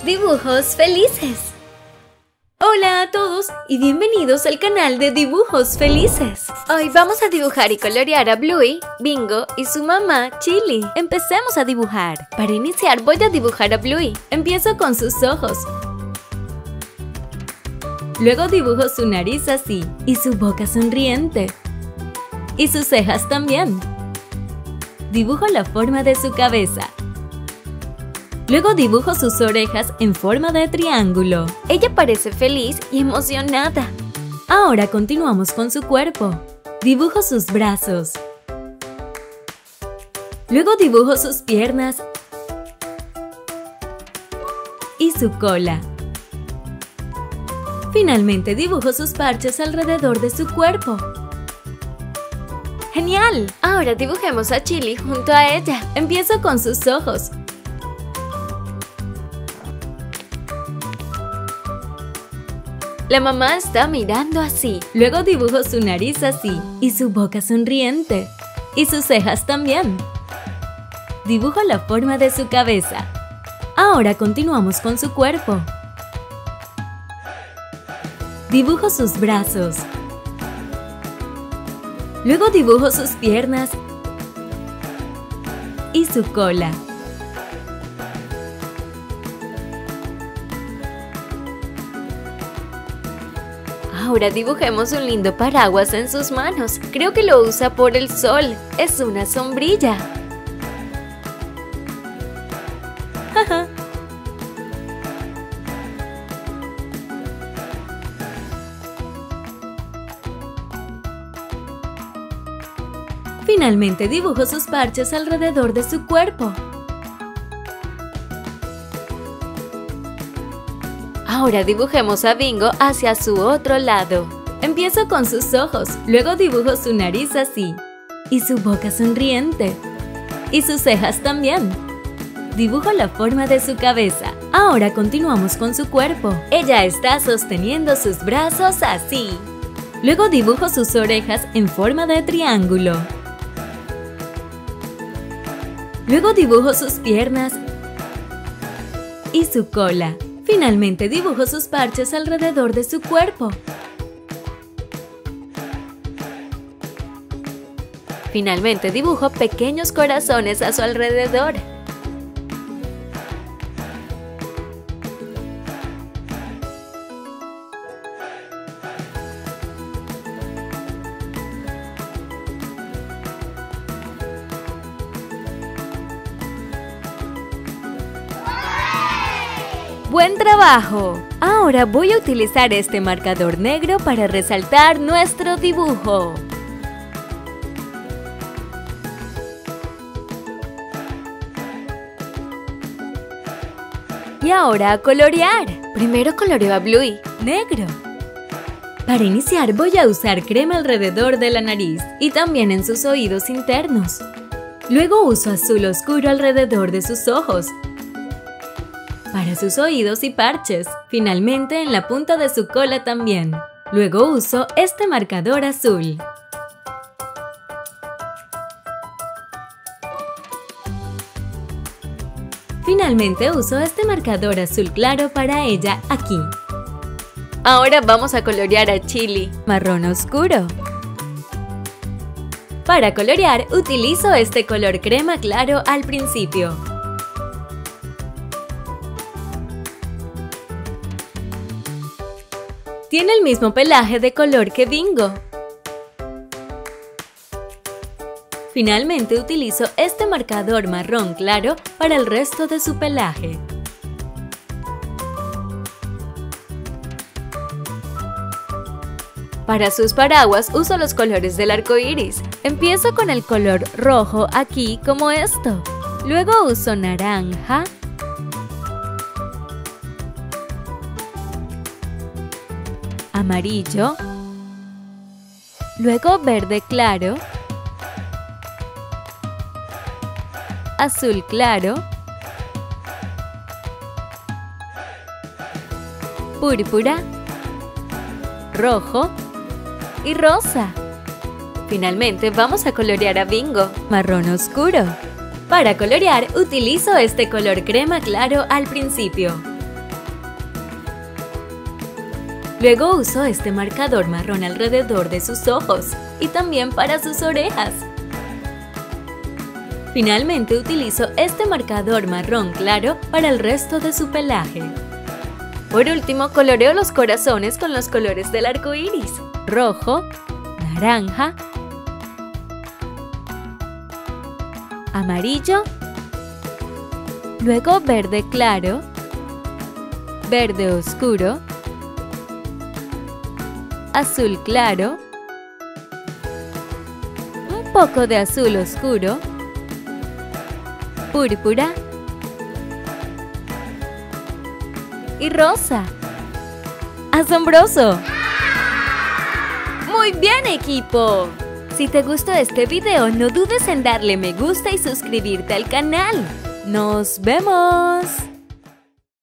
Dibujos felices. Hola a todos y bienvenidos al canal de Dibujos Felices. Hoy vamos a dibujar y colorear a Bluey, Bingo y su mamá Chili. Empecemos a dibujar. Para iniciar voy a dibujar a Bluey. Empiezo con sus ojos. Luego dibujo su nariz así y su boca sonriente. Y sus cejas también. Dibujo la forma de su cabeza. Luego dibujo sus orejas en forma de triángulo. Ella parece feliz y emocionada. Ahora continuamos con su cuerpo. Dibujo sus brazos. Luego dibujo sus piernas y su cola. Finalmente dibujo sus parches alrededor de su cuerpo. ¡Genial! Ahora dibujemos a Chili junto a ella. Empiezo con sus ojos. La mamá está mirando así. Luego dibujo su nariz así y su boca sonriente. Y sus cejas también. Dibujo la forma de su cabeza. Ahora continuamos con su cuerpo. Dibujo sus brazos. Luego dibujo sus piernas y su cola. Ahora dibujemos un lindo paraguas en sus manos. Creo que lo usa por el sol. Es una sombrilla. Finalmente dibujo sus parches alrededor de su cuerpo. Ahora dibujemos a Bingo hacia su otro lado. Empiezo con sus ojos, luego dibujo su nariz así, y su boca sonriente, y sus cejas también. Dibujo la forma de su cabeza. Ahora continuamos con su cuerpo. Ella está sosteniendo sus brazos así. Luego dibujo sus orejas en forma de triángulo. Luego dibujo sus piernas y su cola. Finalmente dibujo sus parches alrededor de su cuerpo. Finalmente dibujo pequeños corazones a su alrededor. ¡Buen trabajo! Ahora voy a utilizar este marcador negro para resaltar nuestro dibujo. Y ahora a colorear. Primero coloreo a Bluey, negro. Para iniciar voy a usar crema alrededor de la nariz y también en sus oídos internos. Luego uso azul oscuro alrededor de sus ojos, para sus oídos y parches, finalmente en la punta de su cola también. Luego uso este marcador azul. Finalmente uso este marcador azul claro para ella aquí. Ahora vamos a colorear a Chili, marrón oscuro. Para colorear utilizo este color crema claro al principio. Tiene el mismo pelaje de color que Bingo. Finalmente utilizo este marcador marrón claro para el resto de su pelaje. Para sus paraguas uso los colores del arco iris. Empiezo con el color rojo aquí como esto. Luego uso naranja, amarillo, luego verde claro, azul claro, púrpura, rojo y rosa. Finalmente vamos a colorear a Bingo, marrón oscuro. Para colorear utilizo este color crema claro al principio. Luego uso este marcador marrón alrededor de sus ojos y también para sus orejas. Finalmente utilizo este marcador marrón claro para el resto de su pelaje. Por último, coloreo los corazones con los colores del arco iris: rojo, naranja, amarillo, luego verde claro, verde oscuro, azul claro, un poco de azul oscuro, púrpura y rosa. ¡Asombroso! ¡Muy bien, equipo! Si te gustó este video, no dudes en darle me gusta y suscribirte al canal. ¡Nos vemos!